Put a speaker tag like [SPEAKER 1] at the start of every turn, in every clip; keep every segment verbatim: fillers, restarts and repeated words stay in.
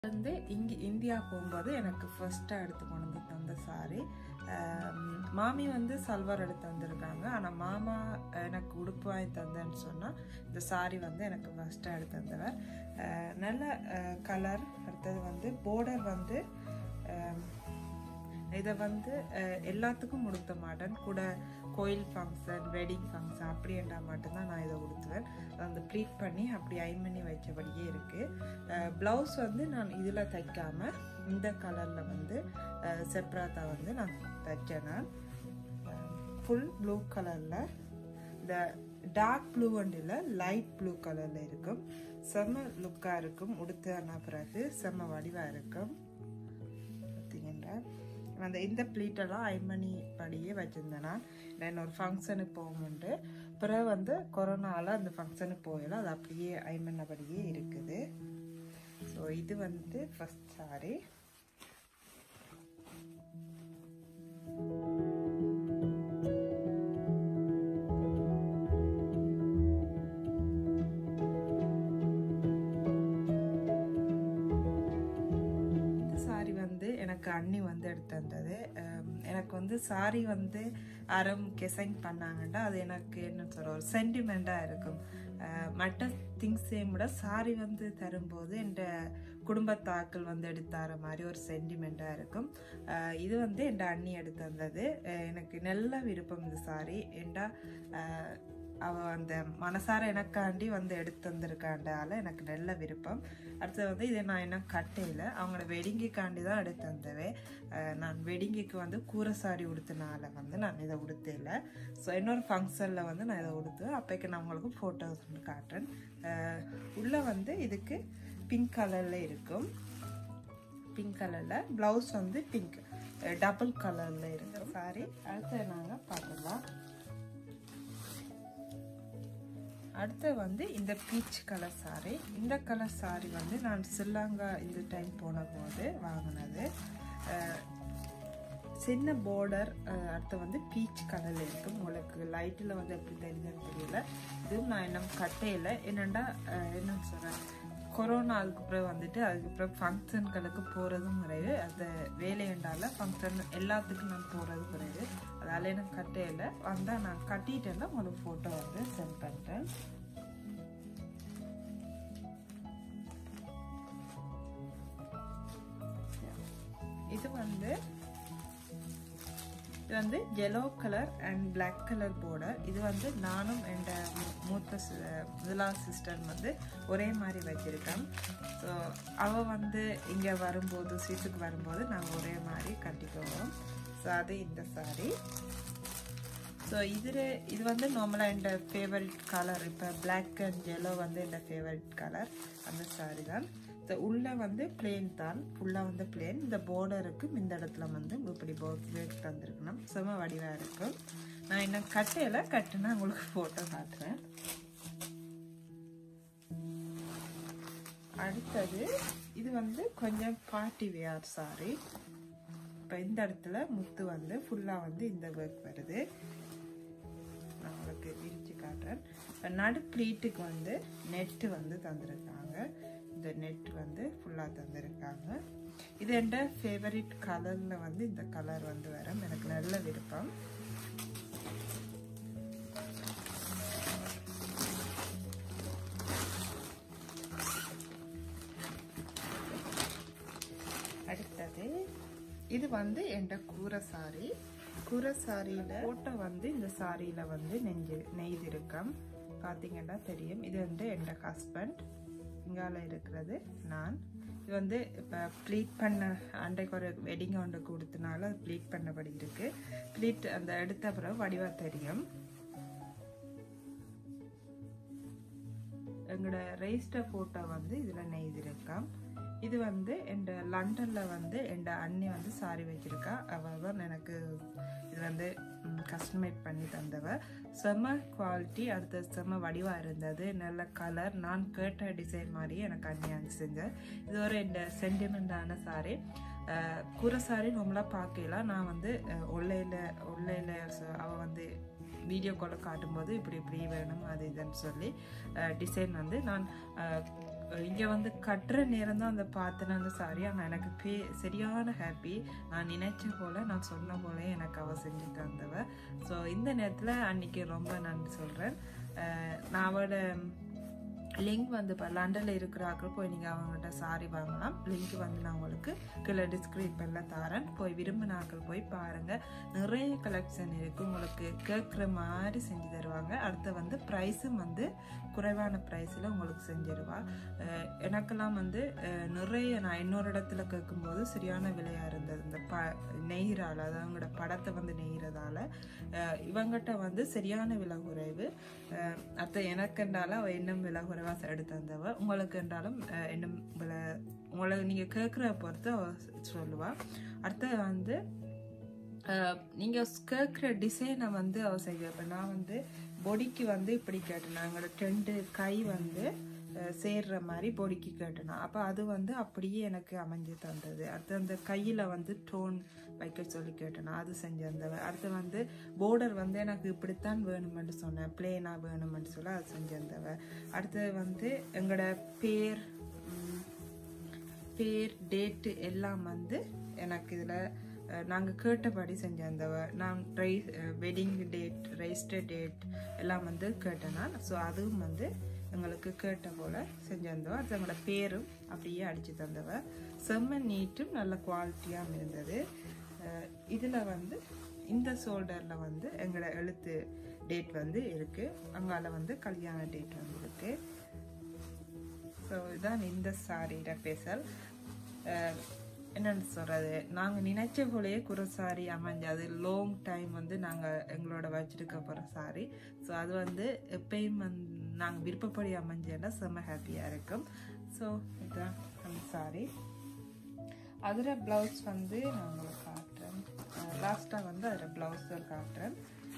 [SPEAKER 1] வந்து இங்கே இந்தியா போகும்போது எனக்கு ஃபர்ஸ்ட்டாக எடுத்து கொண்டு வந்து தந்த சாரி. மாமி வந்து சல்வார் எடுத்து வந்திருக்காங்க. ஆனால் மாமா எனக்கு உடுப்பு வாங்கி தந்தேன்னு சொன்னால் இந்த சாரி வந்து எனக்கு ஃபர்ஸ்ட்டாக எடுத்து தந்தவர். நல்ல கலர். அடுத்தது வந்து போர்டர் வந்து இதை வந்து எல்லாத்துக்கும் உடுத்த மாட்டேன். கூட கோயில் ஃபங்க்ஷன், வெட்டிங் ஃபங்க்ஷன் அப்படின்றா மட்டும்தான் நான் இதை உடுத்துவேன். அந்த ப்ளீட் பண்ணி அப்படி ஐன் பண்ணி வச்சபடியே இருக்குது. ப்ளவுஸ் வந்து நான் இதில் தைக்காமல் இந்த கலரில் வந்து செப்ராத்தா வந்து நான் தைச்சேன். நான் ஃபுல் ப்ளூ கலரில் இந்த டார்க் ப்ளூ வண்டியில் லைட் ப்ளூ கலரில் இருக்கும். செம்ம லுக்காக இருக்கும். உடுத்தான பிறகு செம்ம வடிவாக இருக்கும். பார்த்தீங்கன்னா அந்த இந்த ப்ளீட்டெல்லாம் ஐமணி படியே வச்சுருந்தேன். நான் நான் ஒரு ஃபங்க்ஷனுக்கு போகும்போது பிறகு வந்து கொரோனாவில் அந்த ஃபங்க்ஷனுக்கு போயிடல, அது அப்படியே ஐமண்ணபடியே இருக்குது. ஸோ இது வந்து ஃபர்ஸ்ட் சாரி. எனக்கு அண்ணி வந்து எடுத்து வந்தது. எனக்கு வந்து சாரி வந்து அறம் கெசைன் பண்ணாங்கன்னா அது எனக்கு என்ன சொல்ற ஒரு சென்டிமெண்ட்டாக இருக்கும். மற்ற திங்ஸையும் விட சாரி வந்து தரும்போது என் குடும்பத்தாக்கள் வந்து எடுத்து தர மாதிரி ஒரு சென்டிமெண்ட்டாக இருக்கும். இது வந்து என் அண்ணி எடுத்து வந்தது. எனக்கு நல்ல விருப்பம் இந்த சாரி. ஏண்டா அவள் அந்த மனசார எனக்காண்டி வந்து எடுத்து வந்திருக்காண்டால எனக்கு நல்ல விருப்பம். அடுத்தது வந்து இதை நான் என்ன கட்டையில் அவங்களோட வெடிங்கைக்காண்டி தான் எடுத்து வந்தவே. நான் வெடிங்கைக்கு வந்து கூரை சாரி உடுத்தினால வந்து நான் இதை உடுத்தல. ஸோ இன்னொரு ஃபங்க்ஷனில் வந்து நான் இதை உடுத்துவேன். அப்போக்கு நான் உங்களுக்கு ஃபோட்டோஸ் வந்து காட்டுறேன். உள்ளே வந்து இதுக்கு பிங்க் கலரில் இருக்கும். பிங்க் கலரில் ப்ளவுஸ் வந்து பிங்க் டபுள் கலரில் இருக்கிற சாரி. அடுத்து நாங்கள் பார்க்கலாம். அடுத்து வந்து இந்த பீச் கலர் சாரி. இந்த கலர் சாரி வந்து நான் ஸ்ரீலங்கா இந்த டைம் போன போது வாங்கினது. சின்ன பார்டர். அடுத்து வந்து பீச் கலரில் இருக்கும். உங்களுக்கு லைட்டில் வந்து எப்படி தெரிஞ்சதுன்னு தெரியல. இதுவும் நான் இன்னும் கட்டையில் என்னென்னா என்னன்னு சொல்கிறேன், கொரோனாவுக்கு அப்புறம் வந்துட்டு அதுக்கப்புறம் ஃபங்க்ஷன்களுக்கு போகிறதும் கிடையாது. அந்த வேலையண்டால ஃபங்க்ஷன் எல்லாத்துக்கும் நான் போகிறதும் கிடையாது. அதால் எனக்கு கட்டையில் வந்தால் நான் கட்டிட்டேன்னா உங்களுக்கு ஃபோட்டோ வந்து சென்ட் பண்ணுறேன். இது வந்து இது வந்து yellow colour and black colour border. இது வந்து நானும் என் மூத்த முதலாவது சிஸ்டர் வந்து ஒரே மாதிரி வச்சிருக்கேன். ஸோ அவள் வந்து இங்கே வரும்போது சீட்டுக்கு வரும்போது நாங்கள் ஒரே மாதிரி கட்டிக்குவோம். ஸோ அது இந்த சாரி. ஸோ இதில் இது வந்து நார்மலாக என் ஃபேவரட் கலர். இப்போ பிளாக் அண்ட் yellow வந்து என் ஃபேவரட் கலர். அந்த சாரி தான். உள்ளே வந்து பிளேன் தான். ஃபுல்லாக வந்து பிளேன். இந்த பார்டருக்கும் இந்த இடத்துல வந்து இப்படி போர்ட் தந்துருக்கணும். செம வடிவாக இருக்கும். நான் இன்னும் கட்டையில் கட்டுனா உங்களுக்கு ஃபோட்டோ காட்டுறேன். அடுத்தது இது வந்து கொஞ்சம் பார்ட்டி வேர் சாரி. இப்போ இந்த இடத்துல முத்து வந்து ஃபுல்லாக வந்து இந்த ஒர்க் வருது. நான் உங்களுக்கு விரிச்சு காட்டுறேன். இப்போ நடு ப்ளீட்டுக்கு வந்து நெட்டு வந்து தந்துருக்காங்க. இந்த நெட் வந்து ஃபுல்லாக தந்துருக்காங்க. இது என் ஃபேவரட் கலரில் வந்து இந்த கலர் வந்து வரும். எனக்கு நல்ல விருப்பம். அடுத்தது இது வந்து என் கூரை சாரி. கூரை சாரியில் ஃபோட்டோ வந்து இந்த சாரியில் வந்து நெஞ்சு நெய்திருக்கம் பார்த்தீங்கன்னா தெரியும். இது வந்து என் ஹஸ்பண்ட். இங்கால இருக்கிறது நான். இது வந்து இப்போ ப்ளீட் பண்ண அன்றைக்கு ஒரு வெட்டிங் ஒன்று கொடுத்தனால அது ப்ளீட் பண்ணபடி இருக்கு. ப்ளீட் அந்த எடுத்த பிறகு வடிவாக தெரியும். எங்களோட ரெஜிஸ்டர் ஃபோட்டோ வந்து இதில் நெய்திருக்காம். இது வந்து என் லண்டனில் வந்து என் அண்ணி வந்து சாரி வச்சிருக்கா. அவள் தான் எனக்கு இது வந்து கஸ்டமைஸ் பண்ணி தந்தவ. செம்ம குவாலிட்டி. அடுத்த செம்ம வடிவாக இருந்தது. நல்ல கலர். நான் கேட்ட டிசைன் மாதிரியே எனக்கு அண்ணி அஞ்சு செஞ்சேன். இது ஒரு என் சென்டிமெண்டான சாரி. கூரை சாரி நம்மளாக பார்க்கலாம். நான் வந்து ஒல்லையில் ஒல்லையில் அவள் வந்து வீடியோ காலை காட்டும்போது இப்படி இப்படி வேணும் அது இதுன்னு சொல்லி டிசைன் வந்து நான் இங்கே வந்து கட்டுற நேரம் தான் அந்த பார்த்தேன் அந்த சாரி. ஆனால் எனக்கு பே சரியான ஹாப்பி. நான் நினைச்ச போல் நான் சொன்ன போல எனக்கு அவள் செஞ்சு தந்தவ. ஸோ இந்த நேரத்தில் அன்றைக்கி ரொம்ப நன்றி சொல்கிறேன். நான் அவளோட லிங்க் வந்து இப்போ லண்டனில் இருக்கிறாக்கள் போய் நீங்கள் அவங்கள்ட்ட சாரி வாங்கலாம். லிங்க் வந்து நான் உங்களுக்கு கீழே டிஸ்கிரிப்ஷனில் தரேன். போய் விரும்பினாக்கள் போய் பாருங்கள். நிறைய கலெக்ஷன் இருக்குது. உங்களுக்கு கேட்குற மாதிரி செஞ்சு தருவாங்க. அடுத்து வந்து ப்ரைஸும் வந்து குறைவான ப்ரைஸில் உங்களுக்கு செஞ்சிருவா. எனக்கெல்லாம் வந்து நிறைய நான் இன்னொரு இடத்துல கேட்கும்போது சரியான விலையாக இருந்தது. இந்த ப நெய்கிறால அது அவங்களோட படத்தை வந்து நெய்கிறதால இவங்கிட்ட வந்து சரியான விலை குறைவு. அடுத்த எனக்குன்றாலும் அவள் இன்னும் விலை குறைவாக எடுத்து வந்தவ. உங்களுக்கு என்றாலும் இன்னும் விலை உங்களுக்கு நீங்கள் கேட்குற பொறுத்து சொல்லுவாள். அடுத்த வந்து நீங்கள் கேட்குற டிசைனை வந்து அவள் செய்ய. இப்போ நான் வந்து பொடிக்கு வந்து இப்படி கேட்டேன். எங்களோட ரெண்டு கை வந்து சேர்ற மாதிரி பொடிக்கு கேட்டேனா. அப்போ அது வந்து அப்படியே எனக்கு அமைஞ்சு தந்தது. அடுத்து அந்த கையில் வந்து டோன் வைக்க சொல்லி கேட்டேனா, அது செஞ்சு தந்தவ. அடுத்து வந்து போர்டர் வந்து எனக்கு இப்படித்தான் வேணுமென்று சொன்னேன், பிளேனாக வேணுமென்று சொல்ல அது செஞ்சு தந்தவ. அடுத்து வந்து எங்களோட பேர் பேர் டேட்டு எல்லாம் வந்து எனக்கு இதில் நாங்கள் கேட்டபடி செஞ்சிருந்தவ. நான் ரை வெட்டிங் டேட் ரெஜிஸ்டர் டேட் எல்லாம் வந்து கேட்டேனா. ஸோ அதுவும் வந்து எங்களுக்கு கேட்ட போல் செஞ்சிருந்தவ. அது எங்களோட பேரும் அப்படியே அடித்து தந்தவ. செம்ம நீட்டும் நல்ல குவாலிட்டியாகவும் இருந்தது. இதில் வந்து இந்த ஷோல்டரில் வந்து எங்களோட எழுத்து டேட் வந்து இருக்குது. அங்கால வந்து கல்யாண டேட் வந்து இருக்குது. ஸோ இதுதான் இந்த சாரியோட ஸ்பெஷல். என்னென்னு சொல்கிறது, நாங்கள் நினைச்ச போலேயே குறை சாரி அமைஞ்சது. லாங் டைம் வந்து நாங்கள் எங்களோட வச்சுருக்க போகிற சாரி. ஸோ அது வந்து எப்பயும் வந்து நாங்கள் விருப்பப்படி அமைஞ்சேன்னா செம்ம ஹாப்பியாக இருக்கும். ஸோ இதுதான் அந்த சாரி. அதில் ப்ளவுஸ் வந்து நான் உங்களுக்கு காட்டுறேன். லாஸ்ட்டாக வந்து அதில் ப்ளவுஸ் காட்டுறேன்.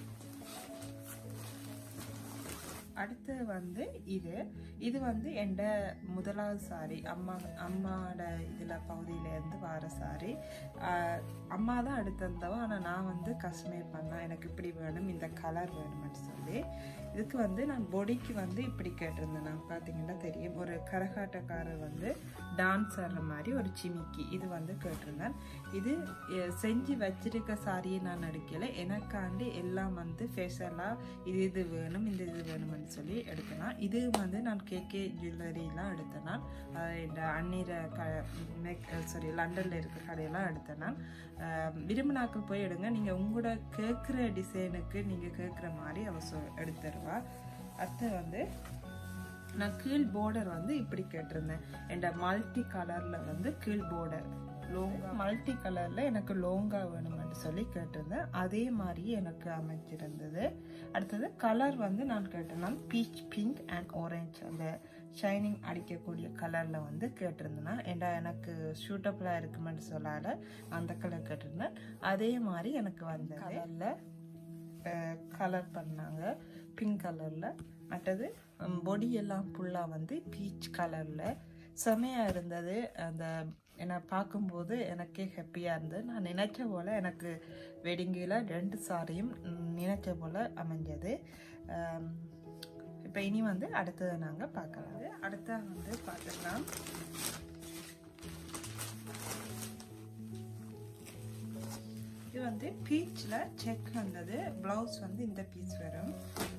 [SPEAKER 1] அடுத்து வந்து இது இது வந்து என் முதலாவது சாரி. அம்மா அம்மாவோட இதில் பகுதியிலேருந்து வர சாரி. அம்மா தான் எடுத்து தந்தவா. ஆனால் நான் வந்து கஸ்டமைஸ் பண்ணேன். எனக்கு இப்படி வேணும், இந்த கலர் வேணும்னு சொல்லி. இதுக்கு வந்து நான் பொடிக்கு வந்து இப்படி கேட்டிருந்தேன். நான் பார்த்தீங்கன்னா தெரியும், ஒரு கரகாட்டக்காரர் வந்து டான்ஸ் ஆடுற மாதிரி ஒரு சிமிக்கி இது வந்து கேட்டிருந்தேன். இது செஞ்சு வச்சிருக்க சாரியை நான் எடுக்கலை. எனக்காண்டி எல்லாம் வந்து ஃபேஷலாக இது இது வேணும், இந்த இது வேணும்னு சொல்லி எடுத்தேனா. இது வந்து நான் கேகே ஜுவல்லரிலாம் எடுத்தேனா. இந்த அந்நீர க மேக் சாரி லண்டனில் இருக்க கடையெல்லாம் எடுத்தேனா. விரும்பினாக்கள் போய் எடுங்க. நீங்கள் உங்களோட கேட்குற டிசைனுக்கு நீங்கள் கேட்குற மாதிரி அவ சொ எடுத்துருவா. அடுத்து வந்து நான் கீழ் போர்டர் வந்து இப்படி கேட்டிருந்தேன். என் மல்டி கலரில் வந்து கீழ் போர்டர் லோங்கா மல்டி கலரில் எனக்கு லோங்கா வேணும்னு சொல்லி கேட்டிருந்தேன். அதே மாதிரி எனக்கு அமைச்சிருந்தது. அடுத்தது கலர் வந்து நான் கேட்டேன்னா பீச் பிங்க் அண்ட் ஆரஞ்ச் அந்த ஷைனிங் அடிக்கக்கூடிய கலரில் வந்து கேட்டிருந்தேன்னா. ஏண்டா எனக்கு சூட்டபுளாக இருக்குமென்னு சொல்லாத அந்த கலர் கேட்டிருந்தேன். அதே மாதிரி எனக்கு வந்த கலரில் கலர் பண்ணாங்க பிங்க் கலரில். மற்றது பொடி எல்லாம் ஃபுல்லாக வந்து பீச் கலரில் செமையாக இருந்தது. அந்த என்னை பார்க்கும்போது எனக்கே ஹாப்பியாக இருந்தது. நான் நினைச்ச போல் எனக்கு வெட்டிங்கில் ரெண்டு சாரியும் நினைச்ச போல் அமைஞ்சது. இப்போ இனி வந்து அடுத்ததை நாங்கள் பார்க்கலாம். அடுத்த வந்து பார்த்துக்கலாம். இது வந்து பீச்சில் செக் வந்தது. ப்ளவுஸ் வந்து இந்த பீஸ் வரும்.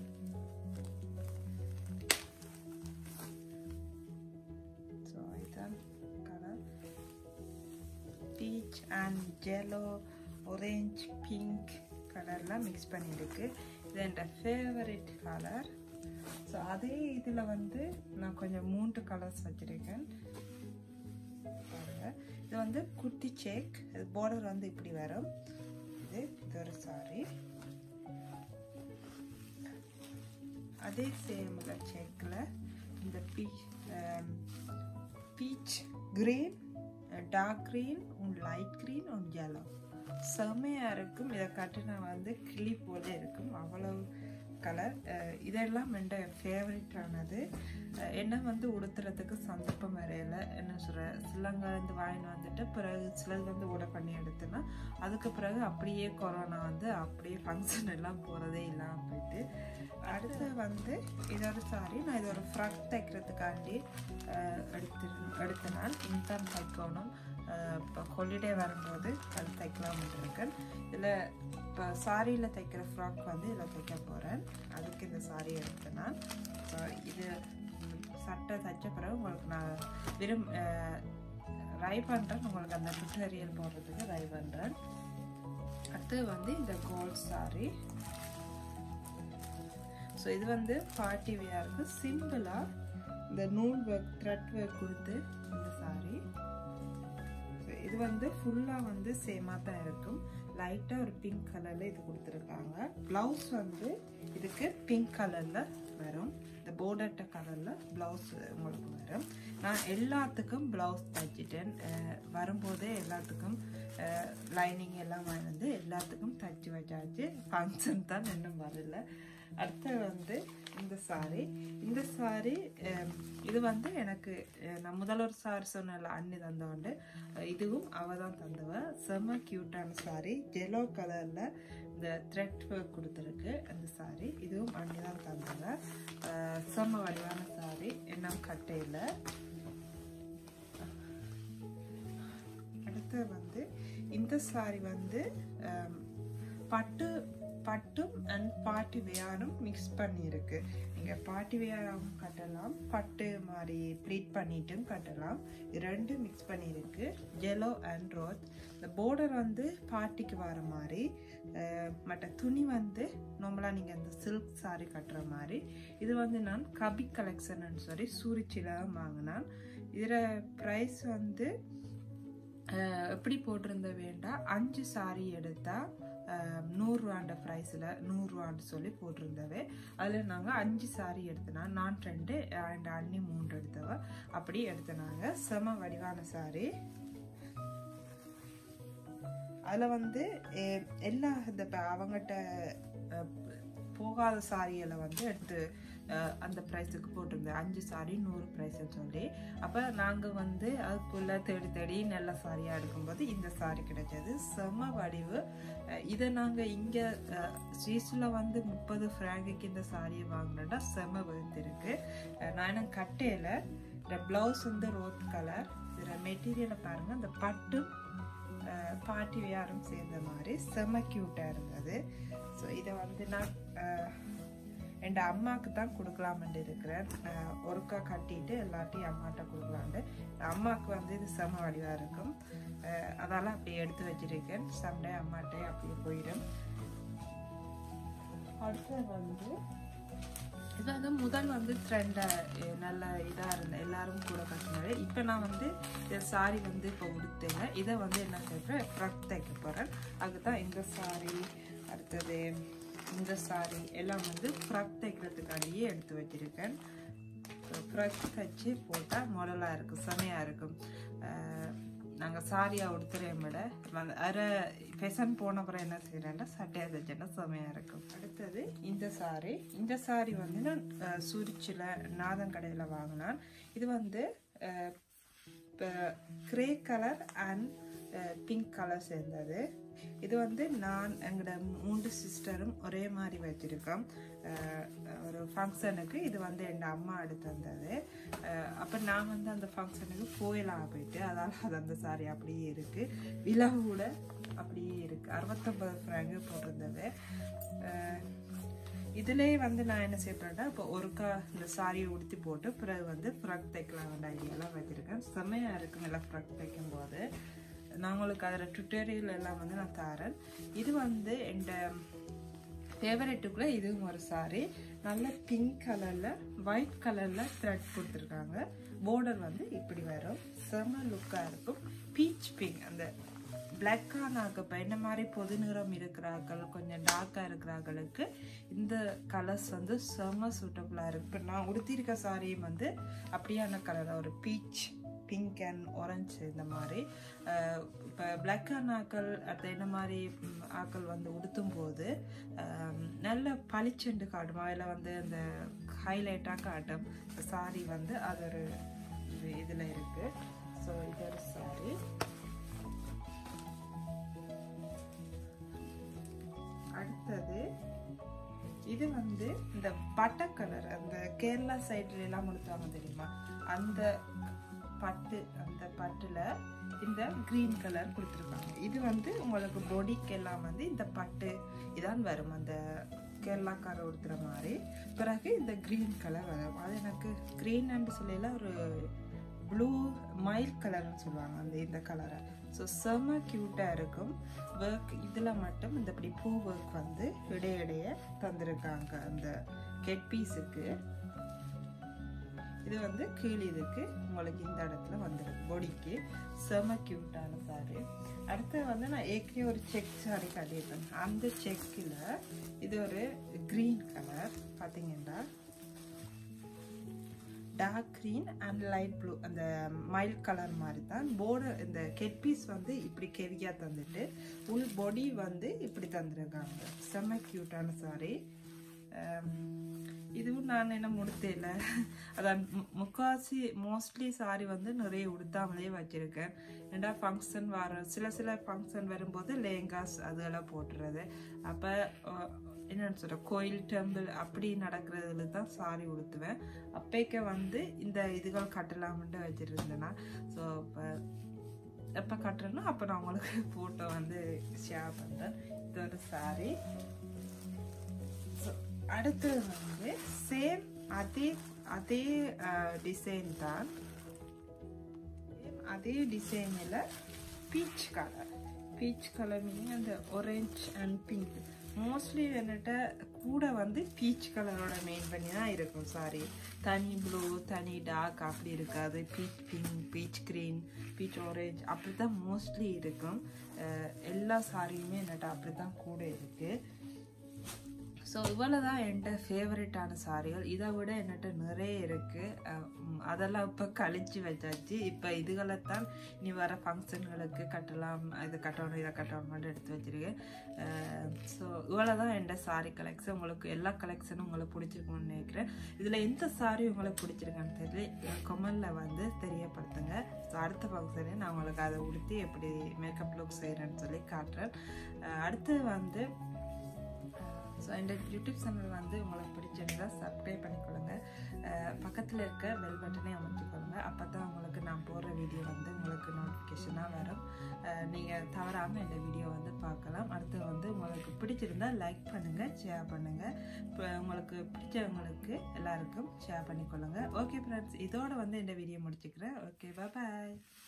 [SPEAKER 1] ஸோ இதுதான் colour peach and yellow orange pink கலர்லாம் மிக்ஸ் பண்ணியிருக்கு. இது என்னோட ஃபேவரட் கலர். ஸோ அதே இதில் வந்து நான் கொஞ்சம் மூன்று கலர்ஸ் வச்சுருக்கேன். இது வந்து குட்டி செக். இது பார்டர் வந்து இப்படி வரும். இது இது ஒரு சாரி. அதே சேமில் செக்கில் இந்த peach peach green, dark green, one light green, one yellow செம்மையாக இருக்கும். இதை கட்டினா வந்து கிளி போல இருக்கும். அவ்வளவு கலர். இதெல்லாம் என் ஃபேவரட்டானது. என்ன வந்து உடுத்துறதுக்கு சந்தர்ப்பம் வரையில என்ன சொல்கிற சிலங்காலேருந்து வாங்கிட்டு வந்துட்டு பிறகு சிலது வந்து உடை பண்ணி எடுத்தேன்னா அதுக்கு பிறகு அப்படியே கொரோனா வந்து அப்படியே ஃபங்க்ஷன் எல்லாம் போகிறதே இல்லாமல் போயிட்டு. அடுத்து வந்து இதோட சாரி நான் இது ஒரு ஃப்ராக் தைக்கிறதுக்காண்டி எடுத்து எடுத்தனால் இன்தான் தைக்கணும். இப்போ ஹாலிடே வரும்போது அது தைக்கலாம்னு இருக்கேன். இதில் இப்போ சாரியில் தைக்கிற ஃப்ராக் வந்து இதில் தைக்க போகிறேன். அதுக்கு இந்த சாரி எடுத்தேனால் இது சட்டை தைச்ச பிறகு உங்களுக்கு நான் விரும் ட்ரை பண்ணுறேன். உங்களுக்கு அந்த டுட்டோரியல் போடுறதுக்கு ட்ரை பண்ணுறேன். அடுத்து வந்து இந்த கோல்ட் சாரி. ஸோ இது வந்து பார்ட்டி வியருக்கு சிம்பிளாக இந்த நூல் ஒர்க் த்ரெட் ஒர்க் கொடுத்து இந்த சாரி. இது வந்து ஃபுல்லாக வந்து சேமாக தான் இருக்கும். லைட்டாக ஒரு பிங்க் கலரில் இது கொடுத்துருக்காங்க. ப்ளவுஸ் வந்து இதுக்கு பிங்க் கலரில் வரும். இந்த போர்டட்ட கலரில் ப்ளவுஸ் உங்களுக்கு வரும். நான் எல்லாத்துக்கும் ப்ளவுஸ் தைச்சிட்டேன். வரும்போதே எல்லாத்துக்கும் லைனிங் எல்லாம் வந்து எல்லாத்துக்கும் தைச்சி வச்சாச்சு. ஃபங்க்ஷன் தான் இன்னும் வரல. அடுத்து வந்து இந்த சாரி. இந்த சாரி இது வந்து எனக்கு நான் முதல் ஒரு சாரி சொன்ன அண்ணி தந்தவண்டு. இதுவும் அவ தான் தந்தவ. செம்ம கியூட்டான சாரி. எல்லோ கலரில் இந்த த்ரெட் ஒர்க் கொடுத்துருக்கு அந்த சாரி. இதுவும் அண்ணி தான் தந்தவ. செம்ம வடிவான சாரி. என்ன கட்டையில். அடுத்து வந்து இந்த சாரி வந்து பட்டு பட்டும் அண்ட் பார்ட்டி வேரும் மிக்ஸ் பண்ணியிருக்கு. நீங்கள் பார்ட்டி வேராகவும் கட்டலாம், பட்டு மாதிரி ப்ளீட் பண்ணிட்டும் கட்டலாம். ரெண்டு மிக்ஸ் பண்ணியிருக்கு. yellow and rose. இந்த பார்டர் வந்து பார்ட்டிக்கு வர மாதிரி, மற்ற துணி வந்து நார்மலாக நீங்கள் அந்த சில்க் சாரி கட்டுற மாதிரி. இது வந்து நான் கபி கலெக்ஷன் சொல்லி சூரிச்சில வாங்கினேன். இதில் ப்ரைஸ் வந்து எப்படி போட்டிருந்த வேண்டாம். அஞ்சு சாரி எடுத்தால் நூறுரூவாண்ட ப்ரைஸில் நூறுரூவான்னு சொல்லி போட்டிருந்தவே. அதில் நாங்கள் அஞ்சு சாரி எடுத்தனா. நான் ரெண்டு அண்ட் அண்ணி மூன்று எடுத்தவ அப்படி எடுத்தனாங்க. செம வடிவான சாரி. அதில் வந்து எல்லா இந்த அவங்ககிட்ட போகாத சாரிகளை வந்து எடுத்து அந்த ப்ரைஸுக்கு போட்டிருந்தேன். அஞ்சு சாரி நூறு ப்ரைஸ்ன்னு சொல்லி. அப்போ நாங்கள் வந்து அதுக்குள்ளே தேடி தேடி நல்ல சாரியாக எடுக்கும்போது இந்த சாரி கிடைச்சது. செம வடிவு. இதை நாங்கள் இங்கே ஸ்ரீஸில் வந்து முப்பது ஃப்ராங்குக்கு இந்த சாரியை வாங்கினோன்னா செம வெறுத்திருக்கு. நான் என்ன கட்டையில் இந்த ப்ளவுஸ் வந்து ரோஸ் கலர். இதில் மெட்டீரியலை பாருங்கள். இந்த பட்டு பார்ட்டி யாரும் சேர்ந்த மாதிரி செம க்யூட்டாக இருந்தது. ஸோ இதை வந்து நான் என் அம்மாவுக்கு தான் கொடுக்கலாம்னு இருக்கிறேன். ஒருக்கா கட்டிட்டு எல்லாத்தையும் அம்மாட்ட கொடுக்கலான்ட்டு. அம்மாவுக்கு வந்து இது செம வடிவாக இருக்கும். அதால் அப்படியே எடுத்து வச்சிருக்கேன். சண்டே அம்மாட்டே அப்படியே போயிடும். அடுத்து வந்து இது வந்து முதல் வந்து ட்ரெண்டாக நல்ல இதாக இருந்தேன். எல்லாரும் கூட கட்டினாரு. இப்போ நான் வந்து இந்த சாரி வந்து இப்போ உடுத்தேங்க. இதை வந்து என்ன செய்கிறேன், ஃப்ராக் தைக்க போகிறேன். அதுதான் இந்த சாரி, அடுத்தது இந்த சாரி எல்லாம் வந்து ஃப்ராக் தைக்கிறதுக்காண்டியே எடுத்து வச்சிருக்கேன். ஃப்ராக் தைச்சி போட்டால் மாடலாக இருக்கும், செமையாக இருக்கும். நாங்கள் சாரியாக உடுத்துறேன் விட அரை ஃபெஷன் போன அப்புறம் என்ன செய்கிறேன்னா சட்டையாக தைச்சேன்னா செமையாக இருக்கும். அடுத்தது இந்த சாரி. இந்த சாரி வந்து நான் சுரிச்சில் நாதன் கடையில் வாங்கினேன். இது வந்து grey colour and pink colour சேர்ந்தது. இது வந்து நான் எங்களோட மூன்று சிஸ்டரும் ஒரே மாதிரி வச்சுருக்கோம். ஒரு ஃபங்க்ஷனுக்கு இது வந்து எங்கள் அம்மா எடுத்து வந்தது. அப்போ நான் வந்து அந்த ஃபங்க்ஷனுக்கு போயலாம் போயிட்டு, அதால் அது அந்த சாரி அப்படியே இருக்குது. விலை கூட அப்படியே இருக்குது. அறுபத்தொம்பது ஃப்ராங்கு போட்டிருந்தது. இதுலேயே வந்து நான் என்ன செய்யப்படுறேன்னா இப்போ ஒருக்கா இந்த சாரியை உடுத்தி போட்டு பிறகு வந்து ஃப்ராக் தைக்கலாம் வேண்ட ஐடியாலாம் வச்சுருக்கேன். செம்மையாக இருக்கும் எல்லாம் ஃப்ராக் தைக்கும் போது. நான் உங்களுக்கு அதில் டுட்டோரியல் எல்லாம் வந்து நான் தரேன். இது வந்து என் ஃபேவரெட்டுக்குள்ளே இதுவும் ஒரு சாரி. நல்ல பிங்க் கலரில் ஒயிட் கலரில் த்ரெட் கொடுத்துருக்காங்க. பார்டர் வந்து இப்படி வரும். செம லுக்காக இருக்கும். பீச் பிங்க், அந்த பிளாக்கானாக்க இப்போ என்ன மாதிரி பொது நிறம் இருக்கிறார்கள், கொஞ்சம் டார்க்காக இருக்கிறார்களுக்கு இந்த கலர்ஸ் வந்து செம சூட்டபுளாக இருக்குது. இப்போ நான் உடுத்திருக்க சாரியும் வந்து அப்படியான கலரில் ஒரு பீச் பிங்க் அண்ட் ஆரஞ்சு இந்த மாதிரி. இப்போ பிளாக் அண்ட் ஆக்கள் அது என்ன மாதிரி ஆக்கள் வந்து உடுத்தும் போது நல்ல பளிச்சுண்டு காட்டும். அதில் வந்து அந்த ஹைலைட்டாக காட்டும். சாரி வந்து அது ஒரு இதில் இருக்குது. ஸோ இது ஒரு சாரி. அடுத்தது இது வந்து இந்த பட்டை கலர், அந்த கேரளா சைடுல எல்லாம் உடுத்துவாங்க தெரியுமா, அந்த பட்டு, அந்த பட்டுல இந்த கிரீன் கலர் கொடுத்துருக்காங்க. இது வந்து உங்களுக்கு பொடிக்கு எல்லாம் வந்து இந்த பட்டு இதான் வரும், அந்த கேரளாக்கார உடுத்துற மாதிரி. பிறகு இந்த கிரீன் கலர் வரும். அது எனக்கு கிரீன் சொல்லல ஒரு ப்ளூ மைல் கலர்னு சொல்லுவாங்க அந்த இந்த கலரை. ஸோ செம்ம க்யூட்டாக இருக்கும். ஒர்க் இதில் மட்டும் இந்த இப்படி பூ ஒர்க் வந்து இடையிடைய தந்துருக்காங்க அந்த கெட் பீஸுக்கு. இது வந்து கீழே இதுக்கு உங்களுக்கு இந்த இடத்துல வந்துடும் பொடிக்கு. செம்ம க்யூட்டான சாரி. அடுத்து வந்து நான் ஏற்கனவே ஒரு செக் சாரி காட்டியிருப்பேன். அந்த செக்கில் இது ஒரு க்ரீன் கலர் பார்த்தீங்கன்னா dark green and light blue, அந்த மைல் கலர் மாதிரி தான். போர்டர் இந்த கெட் பீஸ் வந்து இப்படி கெவியாக தந்துட்டு உள் பொடி வந்து இப்படி தந்துருக்காங்க. செம்ம க்யூட்டான சாரி. இதுவும் நான் என்ன உடுத்தையில அதான் முக்காசி மோஸ்ட்லி சாரி வந்து நிறைய உடுத்தாமலே வச்சிருக்கேன். ஏன்னா ஃபங்க்ஷன் வர சில சில ஃபங்க்ஷன் வரும்போது லேங்காஸ் அதெல்லாம் போட்டுறது. அப்போ என்னன்னு சொல்ற கோயில் டெம்பிள் அப்படி நடக்கிறதுல தான் சாரி உடுத்துவேன். அப்பைக்க வந்து இந்த இதுகள் கட்டலாம்ட்டு வச்சிருந்தேன்னா. ஸோ இப்போ எப்போ கட்டுறேன்னா அப்போ நான் உங்களுக்கு ஃபோட்டோ வந்து ஷேர் பண்ணுறேன். இது ஒரு சாரி. ஸோ அடுத்தது வந்து சேம் அதே அதே டிசைன் தான். அதே டிசைனில் peach colour, peach colour meaning அந்த ஆரஞ்ச் அண்ட் பிங்க். மோஸ்ட்லி என்கிட்ட கூட வந்து பீச் கலரோட மெயின் பண்ணி தான் இருக்கும் சாரி. தனி ப்ளூ தனி டார்க் அப்படி இருக்காது. Peach pink, peach green, peach orange அப்படி தான் மோஸ்ட்லி இருக்கும். எல்லா சாரியுமே என்கிட்ட அப்படி தான் கூட இருக்குது. ஸோ இவ்வளோ தான் என்கிட்ட ஃபேவரட்டான சாரிகள். இதை விட என்கிட்ட நிறைய இருக்குது. அதெல்லாம் இப்போ கழிச்சு வச்சாச்சு. இப்போ இதுகளைத்தான் இனி வர ஃபங்க்ஷன்களுக்கு கட்டலாம், இதை கட்டணும் இதை கட்டணும்னு எடுத்து வச்சுருக்கேன். ஸோ இவ்வளோ தான் என்கிட்ட சாரி கலெக்ஷன். உங்களுக்கு எல்லா கலெக்ஷனும் உங்களுக்கு பிடிச்சிருக்குன்னு நினைக்கிறேன். இதில் எந்த சாரி உங்களுக்கு பிடிச்சிருக்கான்னு தெரியல, கமெண்டில் வந்து தெரியப்படுத்துங்க. ஸோ அடுத்த ஃபங்க்ஷனே நான் உங்களுக்கு அதை உடுத்தி எப்படி மேக்கப் லுக் செய்கிறேன்னு சொல்லி காட்டுறேன். அடுத்து வந்து ஸோ இந்த யூடியூப் சேனல் வந்து உங்களுக்கு பிடிச்சிருந்தா சப்ஸ்கிரைப் பண்ணிக்கொள்ளுங்க. பக்கத்தில் இருக்க பெல் பட்டனை அமைச்சிக்கொள்ளுங்க. அப்போ தான் உங்களுக்கு நான் போடுற வீடியோ வந்து உங்களுக்கு நோட்டிஃபிகேஷனாக வரும். நீங்கள் தவறாமல் இந்த வீடியோ வந்து பார்க்கலாம். அடுத்து வந்து உங்களுக்கு பிடிச்சிருந்தா லைக் பண்ணுங்கள், ஷேர் பண்ணுங்கள். இப்போ உங்களுக்கு பிடிச்சவங்களுக்கு எல்லாருக்கும் ஷேர் பண்ணிக்கொள்ளுங்க. ஓகே ஃப்ரெண்ட்ஸ், இதோடு வந்து இந்த வீடியோ முடிச்சுக்கிறேன். ஓகே, பாய்.